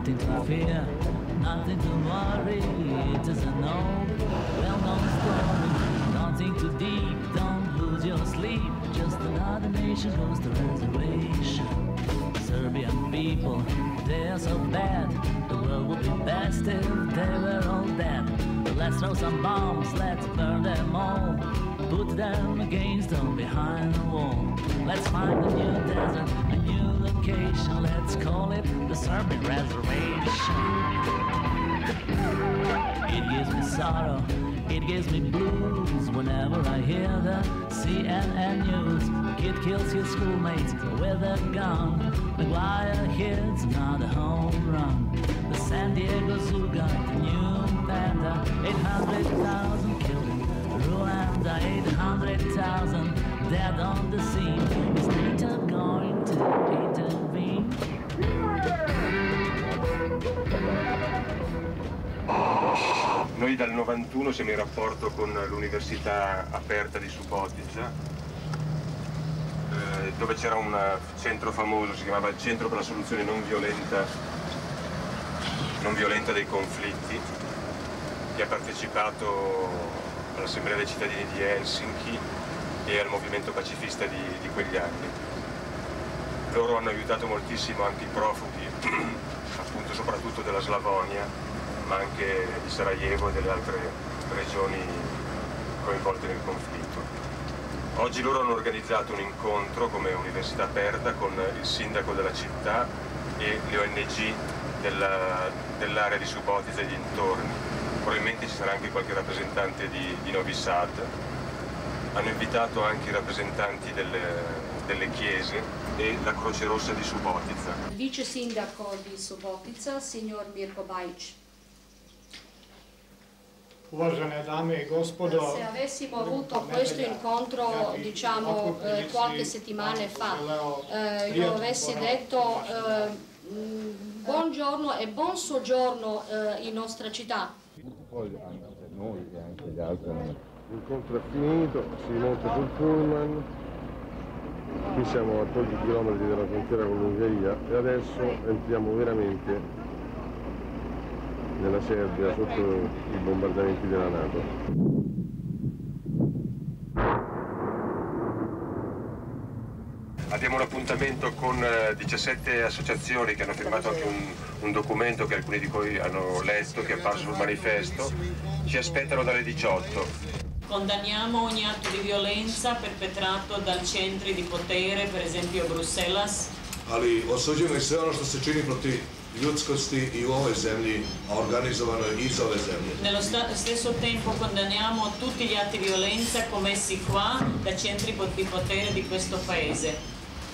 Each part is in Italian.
nothing to fear, nothing to worry. It is an old, well-known story. Don't think too deep, don't lose your sleep. Just another nation goes to reservation. Serbian people, they are so bad. The world would be best if they were all dead. But let's throw some bombs, let's burn them all. Put them against them behind the wall. Let's find a new desert, a new location. Let's call it the Serbian Reservation. It gives me sorrow, it gives me blues whenever I hear the CNN news. Kid kills his schoolmates with a gun. McGuire hits another home run. The San Diego Zoo got the new panda. 800,000 killed in Rwanda. 800,000 dead on the scene. Is NATO going to intervene? Noi dal 91 siamo in rapporto con l'Università Aperta di Subotica, dove c'era un centro famoso, si chiamava il Centro per la Soluzione non violenta dei conflitti, che ha partecipato all'Assemblea dei cittadini di Helsinki e al movimento pacifista di quegli anni. Loro hanno aiutato moltissimo anche i profughi, appunto soprattutto della Slavonia, ma anche di Sarajevo e delle altre regioni coinvolte nel conflitto. Oggi loro hanno organizzato un incontro come Università Aperta con il sindaco della città e le ONG dell'area di Subotica e dintorni. Probabilmente ci sarà anche qualche rappresentante di Novi Sad. Hanno invitato anche i rappresentanti delle chiese e la Croce Rossa di Subotica. Vice sindaco di Subotica, signor Mirko Bajić. Uvažene dame e gospodo, se avessimo avuto questo incontro, diciamo, qualche settimana fa, io avessi detto buongiorno e buon soggiorno in nostra città. Poi anche per noi e anche gli altri. L'incontro è finito, si monta sul pullman, qui siamo a pochi chilometri dalla frontiera con l'Ungheria e adesso entriamo veramente nella Serbia sotto i bombardamenti della NATO. Abbiamo un appuntamento con 17 associazioni che hanno firmato anche un documento che alcuni di voi hanno letto, che è apparso sul manifesto. Ci aspettano dalle 18. Condanniamo ogni atto di violenza perpetrato dal centri di potere, per esempio Bruxelles. Ali osuđujemo i sve ono što se čini protiv ljudskosti i u ovoj zemlji, a organizovano je iz ove zemlje. Nello stesso tempo condanniamo tutti gli atti di violenza commessi qua da centri di potere di questo paese.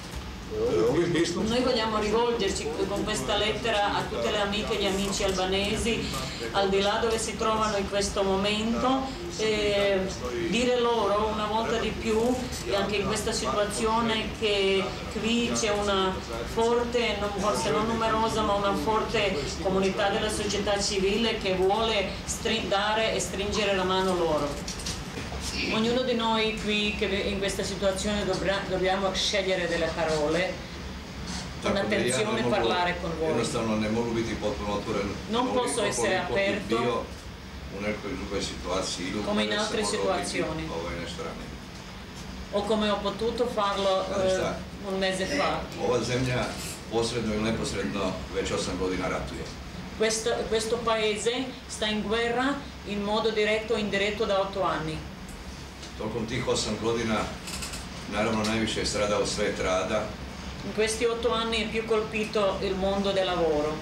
Noi vogliamo rivolgerci con questa lettera a tutte le amiche e gli amici albanesi, al di là dove si trovano in questo momento, e dire loro una volta di più, anche in questa situazione, che qui c'è una forte, forse non numerosa, ma una forte comunità della società civile che vuole dare e stringere la mano loro. Ognuno di noi qui che in questa situazione dobbiamo scegliere delle parole, con attenzione parlare con voi. Jednostavno ne mogu biti potpuno otvoren. Non posso essere aperto u nekoj drugoj situaciji ili come in altre situazioni. O come ho potuto farlo un mese fa. Ova zemlja posredno ili neposredno već 8 godina ratuje. Questo paese sta in guerra in modo diretto o indiretto da 8 anni. Tokom tih 8 godina naravno najviše je stradao svet rada. In questi 8 anni è più colpito il mondo del lavoro.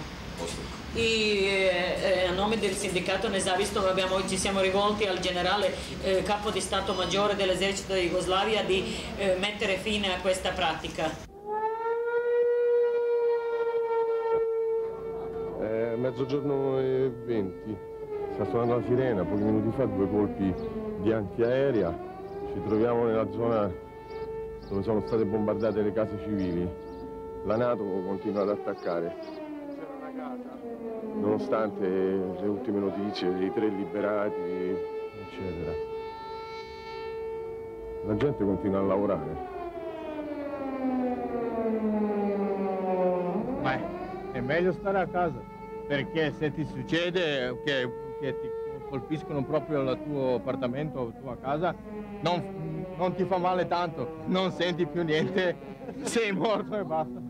E a nome del sindacato Nezavisno ci siamo rivolti al generale capo di Stato Maggiore dell'esercito di Jugoslavia di mettere fine a questa pratica. Mezzogiorno e 20, sta suonando la sirena, pochi minuti fa 2 colpi di antiaerea. Ci troviamo nella zona dove sono state bombardate le case civili. La NATO continua ad attaccare, nonostante le ultime notizie dei 3 liberati, eccetera. La gente continua a lavorare. Ma è meglio stare a casa. perché se ti succede che ti colpiscono proprio il tuo appartamento o la tua casa, non ti fa male tanto, non senti più niente, sei morto e basta.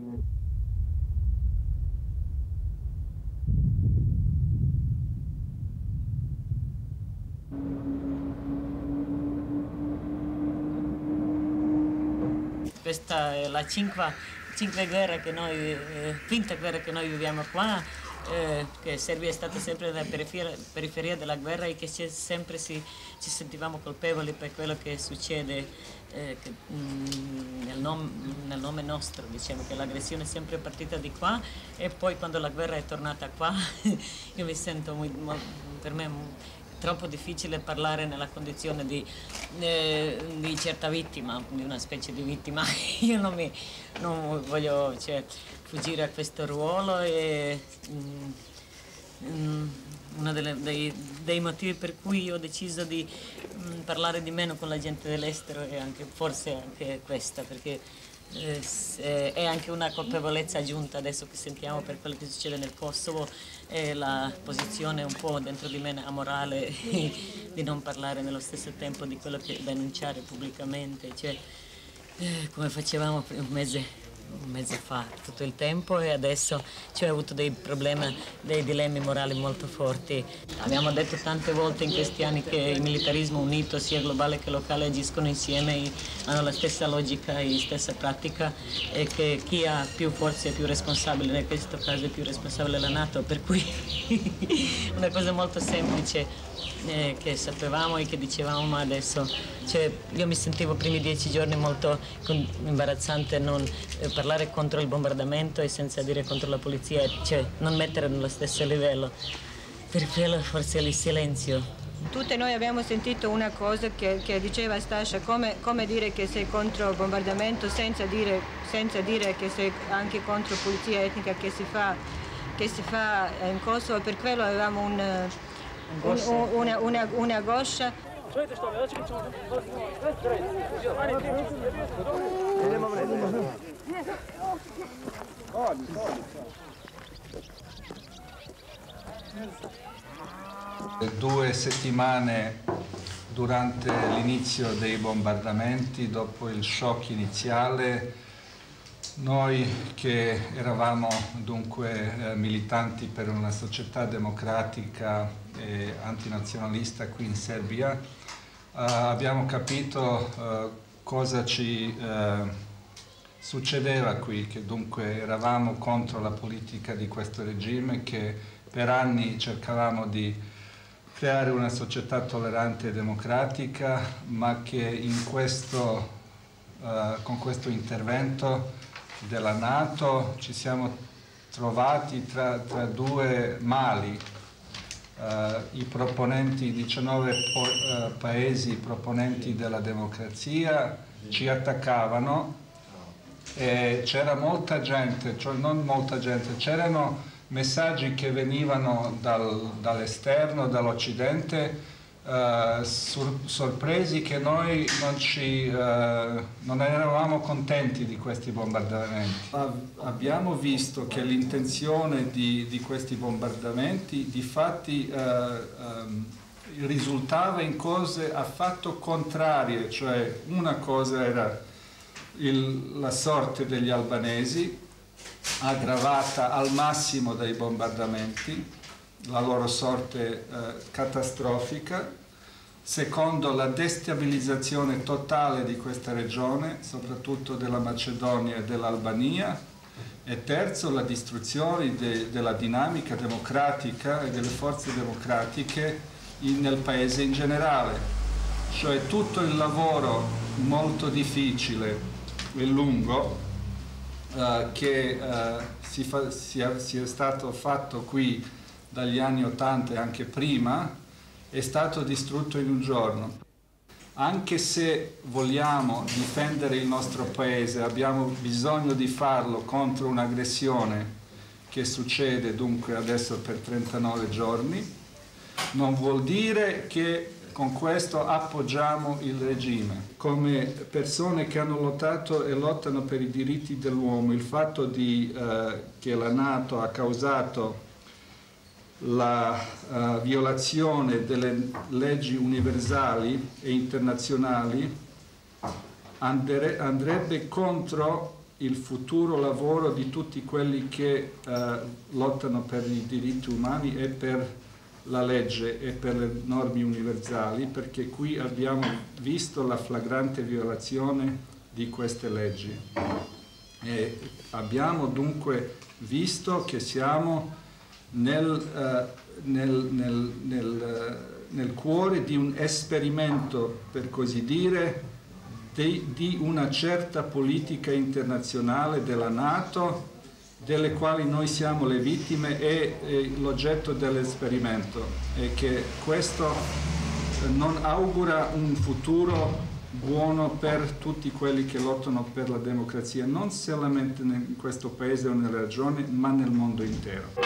Questa è la quinta guerra che noi viviamo qua, che Serbia è stata sempre nella periferia della guerra e che sempre ci sentivamo colpevoli per quello che succede nel nome nostro, diciamo che l'aggressione è sempre partita di qua e poi quando la guerra è tornata qua io mi sento per me troppo difficile parlare nella condizione di certa vittima, di una specie di vittima. Io non voglio fuggire a questo ruolo e uno dei motivi per cui ho deciso di parlare di meno con la gente dell'estero è forse anche questa, perché è anche una colpevolezza aggiunta adesso che sentiamo per quello che succede nel Kosovo e la posizione un po' dentro di me amorale di non parlare nello stesso tempo di quello che denunciare pubblicamente, come facevamo un mese fa tutto il tempo e adesso ho avuto dei problemi, dei dilemmi morali molto forti. Abbiamo detto tante volte in questi anni che il militarismo unito, sia globale che locale, agiscono insieme, hanno la stessa logica e la stessa pratica e che chi ha più forze è più responsabile, in questo caso è più responsabile la NATO, per cui una cosa molto semplice che sapevamo e che dicevamo, ma adesso io mi sentivo i primi 10 giorni molto imbarazzante non parlare contro il bombardamento e senza dire contro la polizia, non mettere nello stesso livello. Per quello forse il silenzio. Tutte noi abbiamo sentito una cosa che diceva Stascia, come dire che sei contro il bombardamento senza dire che sei anche contro la pulizia etnica che si fa in Kosovo. Per quello avevamo una angoscia. Due settimane durante l'inizio dei bombardamenti, dopo il shock iniziale, noi che eravamo dunque militanti per una società democratica e antinazionalista qui in Serbia, abbiamo capito cosa ci succedeva qui, che dunque eravamo contro la politica di questo regime, che per anni cercavamo di creare una società tollerante e democratica, ma che con questo intervento della NATO ci siamo trovati tra due mali. I proponenti, i 19 paesi proponenti della democrazia ci attaccavano e c'era molta gente, cioè non molta gente, c'erano messaggi che venivano dall'esterno, dall'Occidente, sorpresi che noi non eravamo contenti di questi bombardamenti. Abbiamo visto che l'intenzione di questi bombardamenti di fatti risultava in cose affatto contrarie, cioè una cosa era la sorte degli albanesi, aggravata al massimo dai bombardamenti, la loro sorte catastrofica. Secondo, la destabilizzazione totale di questa regione, soprattutto della Macedonia e dell'Albania. E terzo, la distruzione della dinamica democratica e delle forze democratiche nel paese in generale. Cioè tutto il lavoro molto difficile e lungo che sia stato fatto qui dagli anni '80 e anche prima è stato distrutto in un giorno. Anche se vogliamo difendere il nostro paese, abbiamo bisogno di farlo contro un'aggressione che succede dunque adesso per 39 giorni, non vuol dire che con questo appoggiamo il regime. Come persone che hanno lottato e lottano per i diritti dell'uomo, il fatto che la NATO ha causato la violazione delle leggi universali e internazionali andrebbe contro il futuro lavoro di tutti quelli che lottano per i diritti umani e per la legge e per le norme universali, perché qui abbiamo visto la flagrante violazione di queste leggi. E abbiamo dunque visto che siamo nel cuore di un esperimento, per così dire, di una certa politica internazionale della NATO, delle quali noi siamo le vittime e l'oggetto dell'esperimento, e che questo non augura un futuro buono per tutti quelli che lottano per la democrazia, non solamente in questo paese o nella regione, ma nel mondo intero.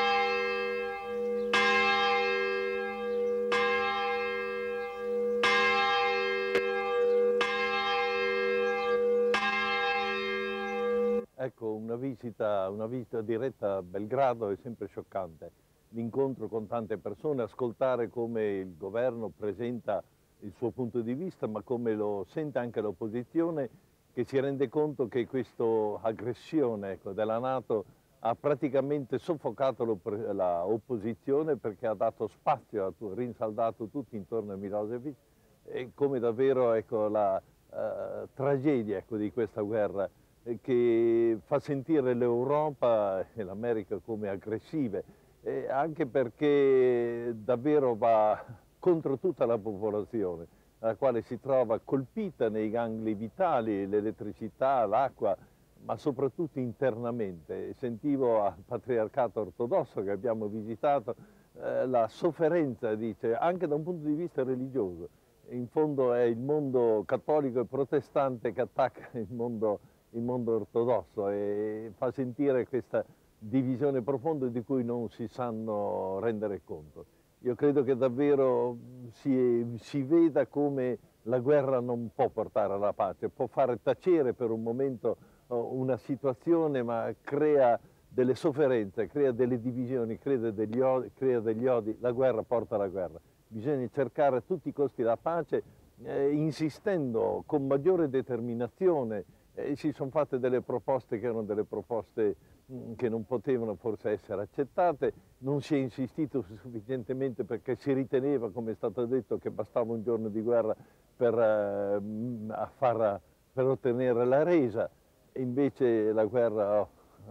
Ecco, una visita diretta a Belgrado è sempre scioccante. L'incontro con tante persone, ascoltare come il governo presenta il suo punto di vista, ma come lo sente anche l'opposizione, che si rende conto che questa aggressione della NATO ha praticamente soffocato l'opposizione, perché ha dato spazio, ha rinsaldato tutti intorno a Milosevic, e come davvero la tragedia di questa guerra, che fa sentire l'Europa e l'America come aggressive, anche perché davvero va contro tutta la popolazione, la quale si trova colpita nei gangli vitali, l'elettricità, l'acqua, ma soprattutto internamente. Sentivo al Patriarcato Ortodosso che abbiamo visitato la sofferenza, dice, anche da un punto di vista religioso. In fondo è il mondo cattolico e protestante che attacca il mondo ortodosso, e fa sentire questa divisione profonda di cui non si sanno rendere conto. Io credo che davvero si veda come la guerra non può portare alla pace, può fare tacere per un momento una situazione, ma crea delle sofferenze, crea delle divisioni, crea degli odi. La guerra porta alla guerra. Bisogna cercare a tutti i costi la pace, insistendo con maggiore determinazione. Si sono fatte delle proposte che erano delle proposte che non potevano forse essere accettate, non si è insistito sufficientemente perché si riteneva, come è stato detto, che bastava un giorno di guerra per ottenere la resa, e invece la guerra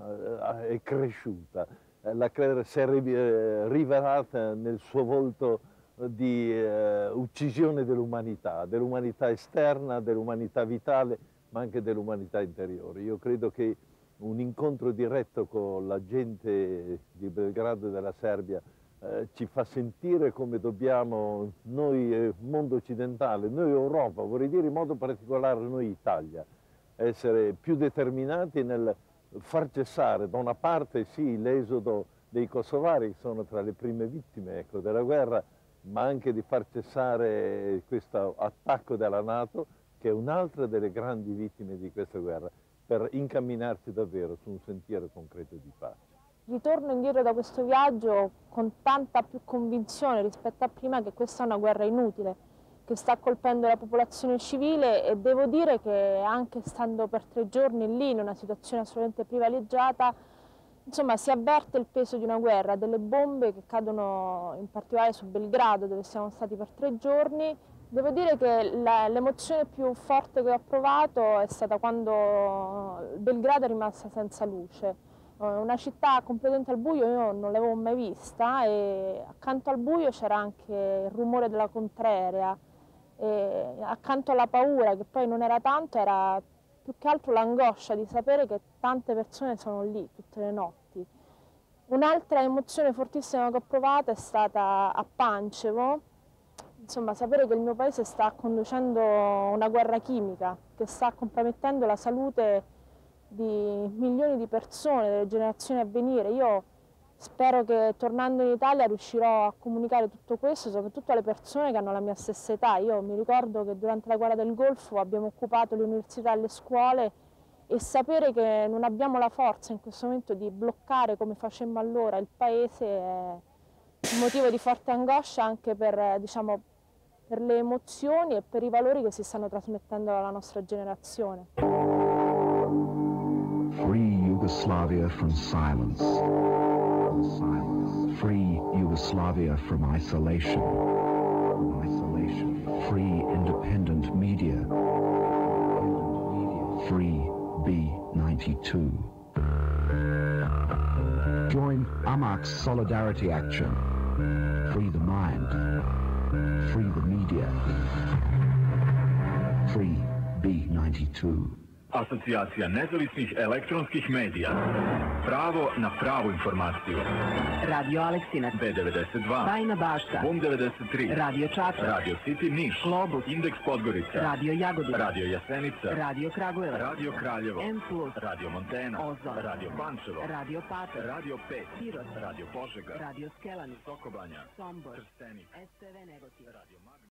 è cresciuta, la guerra si è rivelata nel suo volto di uccisione dell'umanità esterna, dell'umanità vitale, ma anche dell'umanità interiore. Io credo che un incontro diretto con la gente di Belgrado e della Serbia ci fa sentire come dobbiamo, noi mondo occidentale, noi Europa, vorrei dire in modo particolare noi Italia, essere più determinati nel far cessare da una parte sì l'esodo dei kosovari, che sono tra le prime vittime della guerra, ma anche di far cessare questo attacco della NATO, che è un'altra delle grandi vittime di questa guerra, per incamminarsi davvero su un sentiero concreto di pace. Ritorno indietro da questo viaggio con tanta più convinzione rispetto a prima che questa è una guerra inutile, che sta colpendo la popolazione civile, e devo dire che anche stando per 3 giorni lì in una situazione assolutamente privilegiata, insomma si avverte il peso di una guerra, delle bombe che cadono in particolare su Belgrado, dove siamo stati per 3 giorni. Devo dire che l'emozione più forte che ho provato è stata quando Belgrado è rimasta senza luce. Una città completamente al buio io non l'avevo mai vista, e accanto al buio c'era anche il rumore della contraerea, e accanto alla paura, che poi non era tanto, era più che altro l'angoscia di sapere che tante persone sono lì tutte le notti. Un'altra emozione fortissima che ho provato è stata a Pančevo. Insomma, sapere che il mio paese sta conducendo una guerra chimica, che sta compromettendo la salute di milioni di persone, delle generazioni a venire. Io spero che tornando in Italia riuscirò a comunicare tutto questo, soprattutto alle persone che hanno la mia stessa età. Io mi ricordo che durante la guerra del Golfo abbiamo occupato le università e le scuole, e sapere che non abbiamo la forza in questo momento di bloccare come facemmo allora il paese un motivo di forte angoscia anche per, diciamo, per le emozioni e per i valori che si stanno trasmettendo alla nostra generazione. Free Yugoslavia from silence. Free Yugoslavia from isolation. Free independent media. Free B92. Join Amak's Solidarity Action. Free the mind. Free the media. Free B92. Asocijacija nezavisnih elektronskih medija. Pravo na pravu informaciju. Radio Aleksinac. B92. Bajina Bašta. Bum 93. Radio Čačak. Radio City Niš. Globus. Indeks Podgorica. Radio Jagodina. Radio Jasenica. Radio Kragujevac. Radio Kraljevo. M+. Radio Montena. Ozon. Radio Pančevo. Radio Pater. Radio 5. Pirot. Radio Požega. Radio Skelani. Sokobanja. Sombor. Trstenik. STV Negotin. Radio Magna.